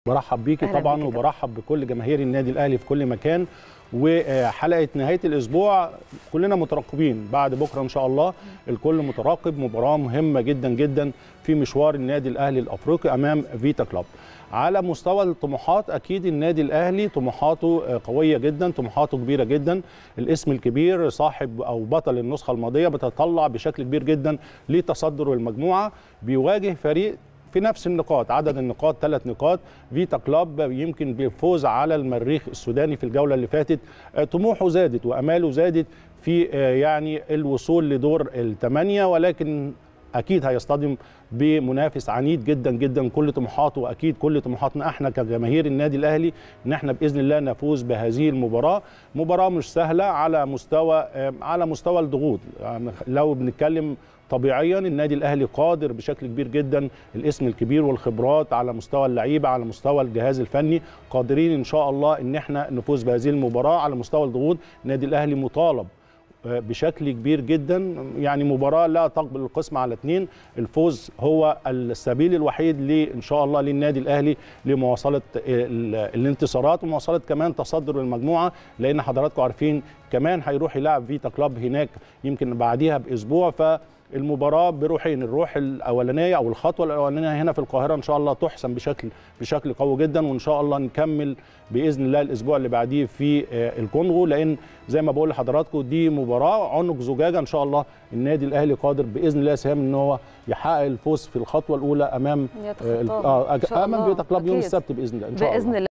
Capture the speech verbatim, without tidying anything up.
برحب بيكي طبعا وبرحب بكل جماهير النادي الاهلي في كل مكان. وحلقه نهايه الاسبوع كلنا مترقبين، بعد بكره ان شاء الله الكل مترقب مباراه مهمه جدا جدا في مشوار النادي الاهلي الافريقي امام فيتا كلوب. على مستوى الطموحات اكيد النادي الاهلي طموحاته قويه جدا، طموحاته كبيره جدا. الاسم الكبير صاحب او بطل النسخه الماضيه بتطلع بشكل كبير جدا لتصدر المجموعه، بيواجه فريق في نفس النقاط، عدد النقاط ثلاث نقاط. فيتا كلوب يمكن بالفوز على المريخ السوداني في الجوله اللي فاتت طموحه زادت واماله زادت في يعني الوصول لدور الثمانيه، ولكن اكيد هيصطدم بمنافس عنيد جدا جدا. كل طموحاته واكيد كل طموحاتنا احنا كجماهير النادي الاهلي ان احنا باذن الله نفوز بهذه المباراه. مباراه مش سهله على مستوى على مستوى الضغوط. يعني لو بنتكلم طبيعيا النادي الاهلي قادر بشكل كبير جدا، الاسم الكبير والخبرات على مستوى اللعيبه على مستوى الجهاز الفني قادرين ان شاء الله ان احنا نفوز بهذه المباراه. على مستوى الضغوط النادي الاهلي مطالب بشكل كبير جدا، يعني مباراه لا تقبل القسم على اثنين. الفوز هو السبيل الوحيد ل ان شاء الله للنادي الاهلي لمواصله الانتصارات ومواصله كمان تصدر المجموعه، لان حضراتكم عارفين كمان هيروح يلعب فيتا كلوب هناك يمكن بعديها باسبوع. ف المباراه بروحين، الروح الاولانيه او الخطوه الاولانيه هنا في القاهره ان شاء الله تحسم بشكل بشكل قوي جدا، وان شاء الله نكمل باذن الله الاسبوع اللي بعديه في الكونغو، لان زي ما بقول لحضراتكم دي مباراه عنق زجاجه. ان شاء الله النادي الاهلي قادر باذن الله سهام ان هو يحقق الفوز في الخطوه الاولى امام امام فيتا كلوب يوم السبت باذن الله ان شاء الله.